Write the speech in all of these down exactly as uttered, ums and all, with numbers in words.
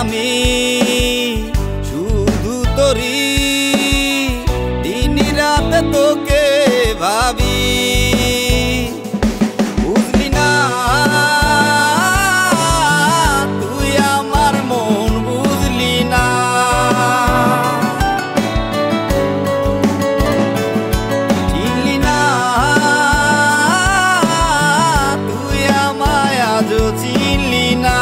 আমি শুধু তোরি দিন রাতে তোকে ভাবি বুঝলি না তুই আমার মন বুঝলি না চিনলি না তুই আমায় আজও চিনলি না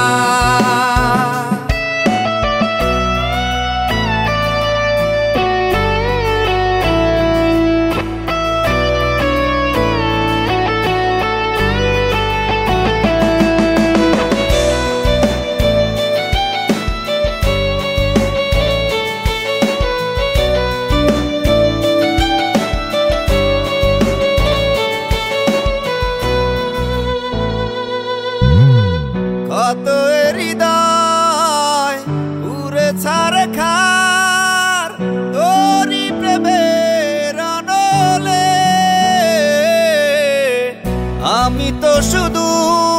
কত হৃদয় উড়ে ছাড়ে খার তোরি প্রেমের অনলে আমি তো শুধু